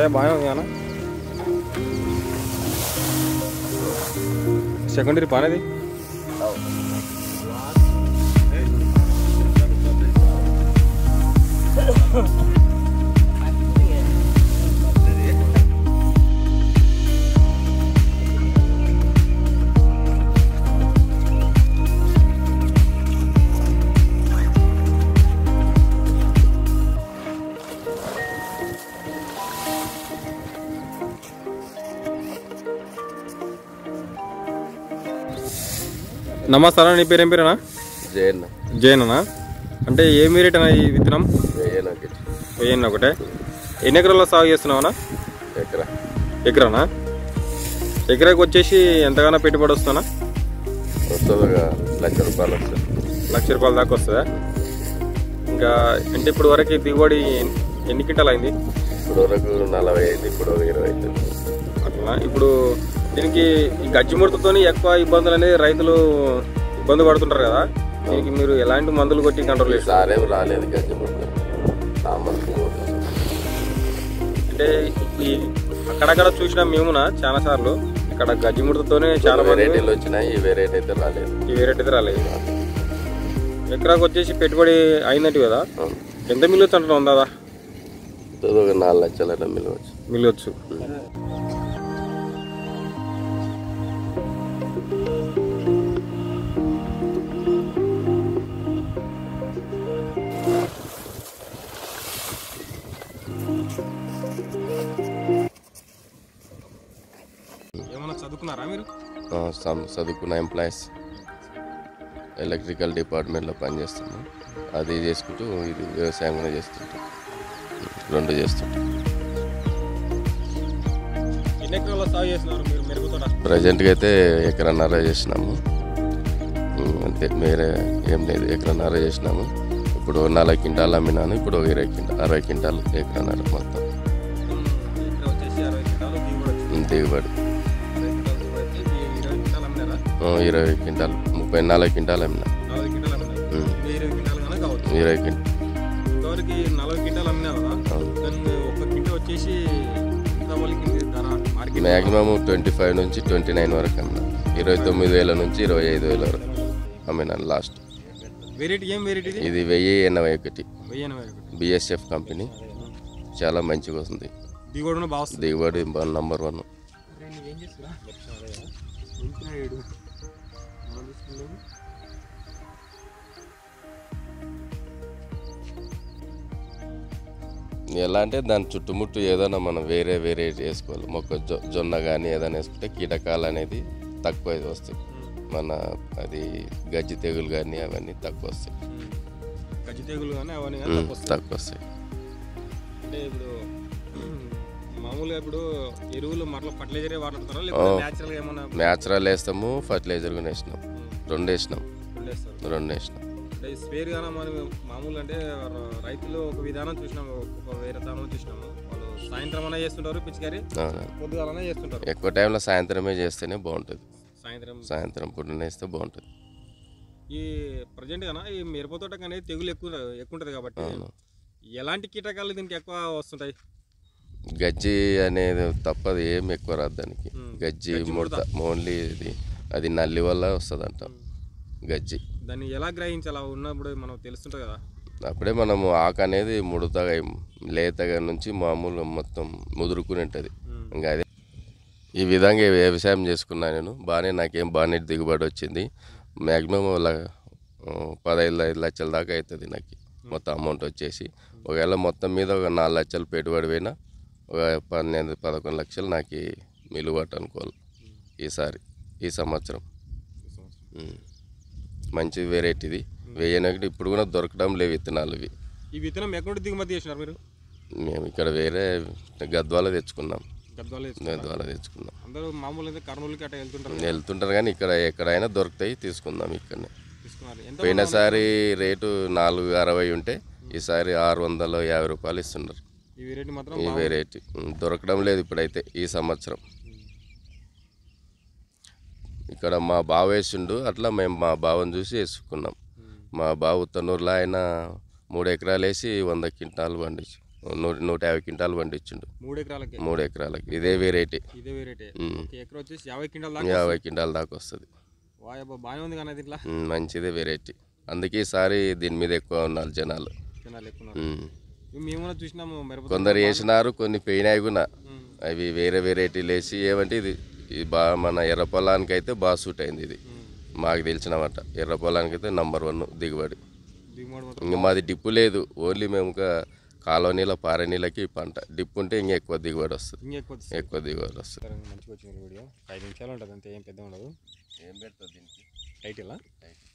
కాయ బాగానే ఉంది కానీ సెకండరీ బాగానేది. నమస్కారం, నీ పేరు ఏం పేరేనా? జైనా. అంటే ఏమి రేట్ అన్న ఈ విత్తనం? 1000 ఒకటే. ఎన్ని ఎకరాల్లో సాగు చేస్తున్నావనా? ఎకరానా? ఎకరాకి వచ్చేసి ఎంతగానో పెట్టుబడి వస్తుందా? ₹1,00,000 దాకా వస్తుందా? ఇంకా అంటే ఇప్పుడు వరకు దిగుబడి ఎన్ని క్వింటాలు అయింది? ఇప్పుడు వరకు 40 అయింది, ఇప్పుడు 20 అవుతుంది అట్లా. ఇప్పుడు దీనికి గజ్జి ముడతతో ఎక్కువ ఇబ్బందులు అనేది రైతులు ఇబ్బంది పడుతుంటారు కదా, దీనికి మీరు ఎలాంటి మందులు కొట్టి కంట్రోల్ చేస్తారు? సారేం రాలేదు గజ్జి ముడత. అంటే ఈ అక్కడక్కడ చూసినా మేమునా చాలా సార్లు ఇక్కడ గజ్జి ముడతతోనే చాలా వెరైటీలు వచ్చినాయి. ఈ వెరైటీ అయితే రాలేదు. ఎకరాకు వచ్చేసి పెట్టుబడి అయిందంటే కదా, ఎంత మిల్లొచ్చు అంటున్నా ఉందా? ఒక 4 లక్షల మిల్లొచ్చు. ఏమన్నా చదువుకున్నారా మీరు? చదువుకున్న ఎంప్లాయీస్, ఎలక్ట్రికల్ డిపార్ట్మెంట్లో పనిచేస్తున్నాం. అది చేసుకుంటూ ఇది వ్యవసాయం కూడా చేస్తుంటాం. 2 చేస్తుంటాం. ఎన్ని ఎకరాల్లో సాగు చేస్తున్నారు మీరు మిరప తోట? ప్రజెంట్గా అయితే 1.5 ఎకరాలు చేసినాము. అంతే, వేరే ఏం లేదు. 1.5 ఎకరాలు చేసినాము. ఇప్పుడు 4 క్వింటాలు అమ్మినాను. ఇప్పుడు 60 క్వింటాలు 1.5 ఎకరాలు మొత్తం దిగుబడి. 20 క్వింటాలు, 34 క్వింటాలు అమ్మినా. 20 క్వింటాలు మ్యాక్సిమం 25 నుంచి 29 వరకు అమ్మినా. 29,000 నుంచి 25,000 వరకు అమ్మినాను లాస్ట్. ఇది 1081 BSF కంపెనీ. చాలా మంచిగా వస్తుంది దిగుబడి. నంబర్ 1. ఎలా అంటే దాని చుట్టుముట్టు ఏదైనా మనం వేరే వేసుకోవాలి. జొన్న కానీ ఏదైనా వేసుకుంటే కీటకాలు అనేది తక్కువ వస్తాయి. మన అది గజ్జి తెగులు కానీ అవన్నీ తక్కువ వస్తాయి. తక్కువ వస్తాయి. అంటే ఇప్పుడు మామూలుగా ఇప్పుడు ఎరువులు ఫర్టిలైజర్ వాడుతారా లేకపోతే నేచురల్ ఏమన్నా? నేచురల్ వేస్తాము, ఫర్టిలైజర్ కూడా వేసినాం. 2 వేసినాం. అంటే స్పేర్ గానా మనం మామూలు అంటే రైతులు ఒక విధానం చూసినాము, ఒక వేరే విధానం చూసినాము. వాళ్ళు సాయంత్రం అన్నా చేస్తుంటారు పిచికారి, పొద్దుగాలనే చేస్తుంటారు. ఎక్కువ టైంలో సాయంత్రమే చేస్తేనే బాగుంటుంది. సాయంత్రం పొద్దున్న వేస్తే బాగుంటుంది. ఈ ప్రజెంట్ గానా ఈ మిరప తోట అనేది తెగులు ఎక్కువ ఉంటుంది కాబట్టి ఎలాంటి కీటకాలు దీనికి ఎక్కువ వస్తుంటాయి? గజ్జి అనేది తప్పదు, ఏం ఎక్కువ రాదు దానికి. గజ్జి ముడత ఓన్లీ అది నల్లి వల్ల వస్తుందంట గజ్జి. దాన్ని ఎలా గ్రహించాలి? ఉన్నప్పుడు మనం తెలుస్తుంటుంది కదా, అప్పుడే మనము ఆకు అనేది ముడతగా లేతగా నుంచి మామూలు మొత్తం ముదురుకుని ఉంటుంది. ఇంకా అదే ఈ విధంగా వ్యవసాయం చేసుకున్నా నేను. నాకేం బాగానే దిగుబడి వచ్చింది. మ్యాక్సిమం 15 లక్షల దాకా అవుతుంది నాకు మొత్తం అమౌంట్ వచ్చేసి. ఒకవేళ మొత్తం మీద ఒక 4 లక్షలు పెట్టుబడి పోయినా ఒక 12-11 లక్షలు నాకు మిలువట్టు అనుకోవాలి ఈ సంవత్సరం. మంచి వెరైటీది. 1000 ఇప్పుడు కూడా దొరకడం లేవు విత్తనాలు. ఈ విత్తనం ఎక్కడ దిగుమతి చేసినారు మీరు? మేము ఇక్కడ వేరే గద్వాల తెచ్చుకున్నాం. అందరూ మామూలుగా కర్నూలుకి అట్లా వెళ్తుంటారు కానీ ఇక్కడ ఎక్కడైనా దొరుకుతాయి, తీసుకుందాం. ఇక్కడనే పోయినసారి రేటు 460 ఉంటే ఈసారి 650 రూపాయలు ఇస్తున్నారు. ఈ వెరైటీ దొరకడం లేదు ఇప్పుడైతే ఈ సంవత్సరం. ఇక్కడ మా బావ వేసిండు, అట్లా మేము మా బావని చూసి వేసుకున్నాం. మా బావ తన్నూరులో ఆయన 3 ఎకరాలు వేసి 100 క్వింటాలు పండించి 150 క్వింటాలు పండించిండు 3 ఎకరాలకి 3 ఎకరాలకి. ఇదే వెరైటీ. ఇదే వెరైటీ. ఎకరా వచ్చేసి 50 క్వింటాల దాకా 50 క్వింటాల దాకా వస్తుంది. వాయబ్బా బాగానే ఉంది కానీ ఇట్లా మంచిదే వెరైటీ. అందుకే ఈసారి దీని మీద ఎక్కువ ఉన్నారు జనాలు. మేము చూసినాము కొందరు వేసినారు, కొన్ని పోయినాయి కూడా. అవి వేరే వెరైటీలు వేసి ఏమంటే ఇది బాగా మన ఎర్ర పొలానికి అయితే బాగా సూట్ అయింది. ఇది మాకు తెలిసినమాట. ఎర్ర పొలానికి అయితే నంబర్ 1 దిగుబడి. ఇంకా మాది డిప్పు లేదు, ఓన్లీ మేము కాలువ నీళ్ళ పారే నీళ్ళకి పంట. డిప్పు ఉంటే ఇంకా ఎక్కువ దిగుబడి వస్తుంది. ఎక్కువ దిగుబడి వస్తుంది. మంచిగా వచ్చింది వీడియో. 5 నిమిషాలు ఉంటుంది అంతే, ఏం పెద్ద ఉండదు. ఏం పెడుతుంది దీనికి టైటిల్